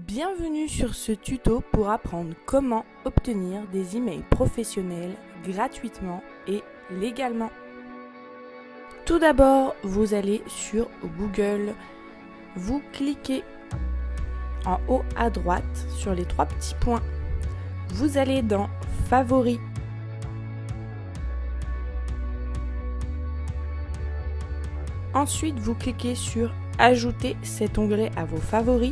Bienvenue sur ce tuto pour apprendre comment obtenir des emails professionnels gratuitement et légalement. Tout d'abord, vous allez sur Google. Vous cliquez en haut à droite sur les trois petits points. Vous allez dans Favoris. Ensuite, vous cliquez sur Ajouter cet onglet à vos favoris.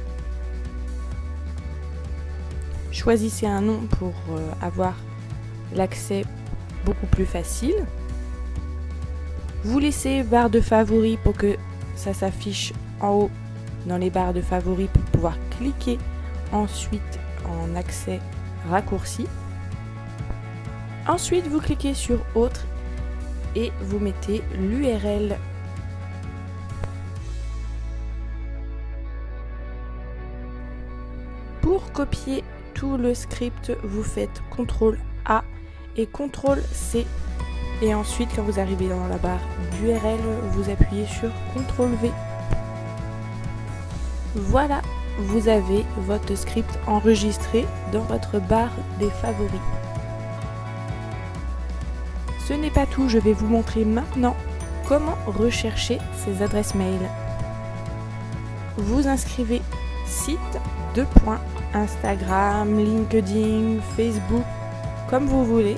Choisissez un nom pour avoir l'accès beaucoup plus facile. Vous laissez barre de favoris pour que ça s'affiche en haut dans les barres de favoris pour pouvoir cliquer ensuite en accès raccourci. Ensuite, vous cliquez sur Autre et vous mettez l'URL. Pour copier tout le script, vous faites CTRL A et CTRL C. Et ensuite, quand vous arrivez dans la barre d'URL, vous appuyez sur CTRL V. Voilà, vous avez votre script enregistré dans votre barre des favoris. Ce n'est pas tout, je vais vous montrer maintenant comment rechercher ces adresses mail. Vous inscrivez site, Instagram, LinkedIn, Facebook, comme vous voulez.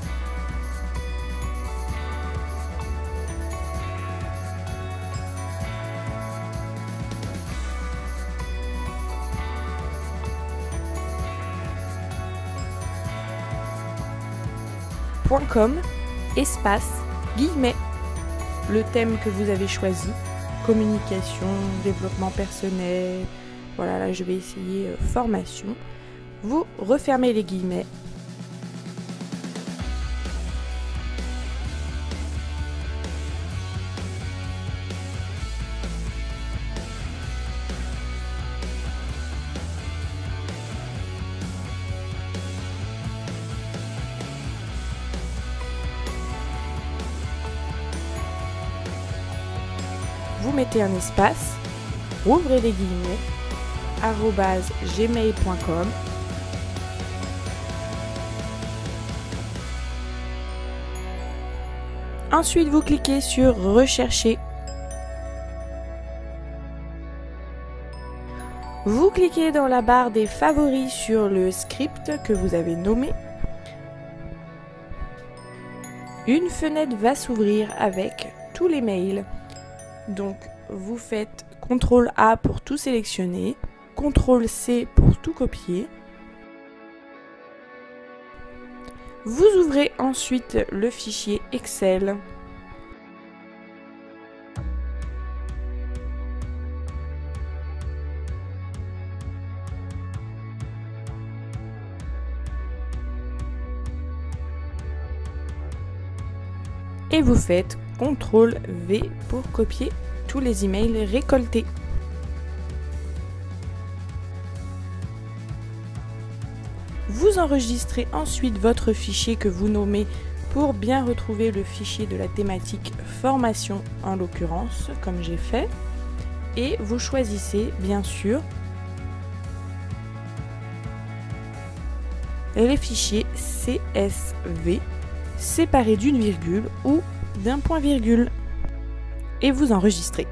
.com, espace, guillemets, le thème que vous avez choisi, communication, développement personnel, voilà, là je vais essayer formation. Vous refermez les guillemets. Vous mettez un espace, ouvrez les guillemets, @gmail.com. Ensuite, vous cliquez sur Rechercher. Vous cliquez dans la barre des favoris sur le script que vous avez nommé. Une fenêtre va s'ouvrir avec tous les mails. Donc, vous faites CTRL A pour tout sélectionner, CTRL C pour tout copier. Vous ouvrez ensuite le fichier Excel. Et vous faites CTRL V pour copier tous les emails récoltés. Vous enregistrez ensuite votre fichier que vous nommez pour bien retrouver le fichier de la thématique formation en l'occurrence, comme j'ai fait. Et vous choisissez bien sûr les fichiers CSV séparés d'une virgule ou d'un point-virgule. Et vous enregistrez.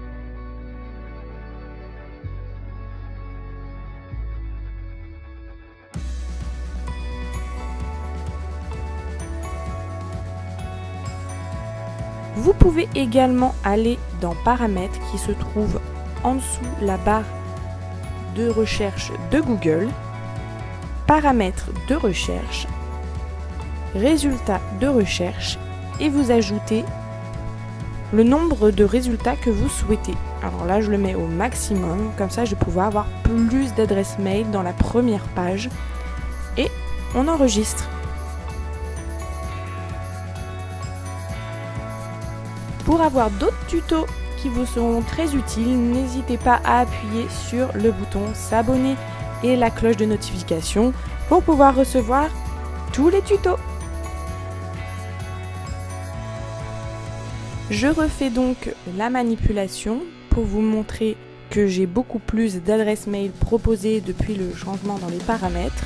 Vous pouvez également aller dans Paramètres qui se trouve en dessous la barre de recherche de Google, Paramètres de recherche, Résultats de recherche et vous ajoutez le nombre de résultats que vous souhaitez. Alors là, je le mets au maximum, comme ça je vais pouvoir avoir plus d'adresses mail dans la première page et on enregistre. Pour avoir d'autres tutos qui vous seront très utiles, n'hésitez pas à appuyer sur le bouton s'abonner et la cloche de notification pour pouvoir recevoir tous les tutos. Je refais donc la manipulation pour vous montrer que j'ai beaucoup plus d'adresses mail proposées depuis le changement dans les paramètres.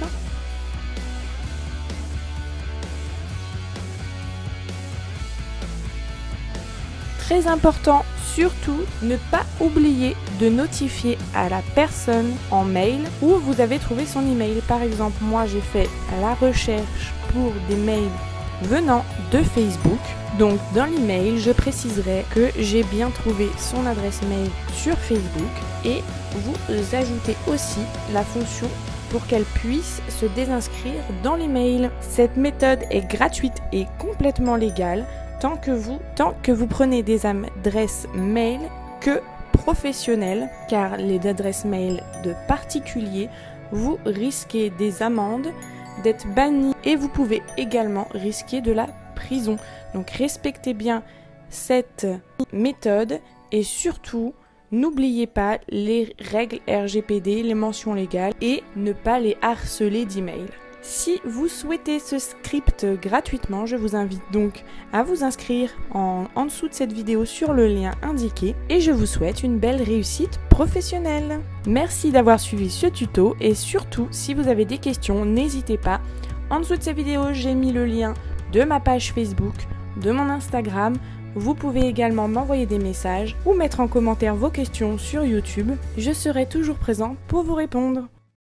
Très important, surtout, ne pas oublier de notifier à la personne en mail où vous avez trouvé son email. Par exemple, moi j'ai fait la recherche pour des mails venant de Facebook. Donc dans l'email, je préciserai que j'ai bien trouvé son adresse mail sur Facebook et vous ajoutez aussi la fonction pour qu'elle puisse se désinscrire dans l'email. Cette méthode est gratuite et complètement légale. Tant que vous prenez des adresses mail que professionnelles, car les adresses mail de particuliers, vous risquez des amendes, d'être banni et vous pouvez également risquer de la prison. Donc respectez bien cette méthode et surtout n'oubliez pas les règles RGPD, les mentions légales et ne pas les harceler d'email. Si vous souhaitez ce script gratuitement, je vous invite donc à vous inscrire en dessous de cette vidéo sur le lien indiqué et je vous souhaite une belle réussite professionnelle. Merci d'avoir suivi ce tuto et surtout, si vous avez des questions, n'hésitez pas. En dessous de cette vidéo, j'ai mis le lien de ma page Facebook, de mon Instagram. Vous pouvez également m'envoyer des messages ou mettre en commentaire vos questions sur YouTube. Je serai toujours présente pour vous répondre.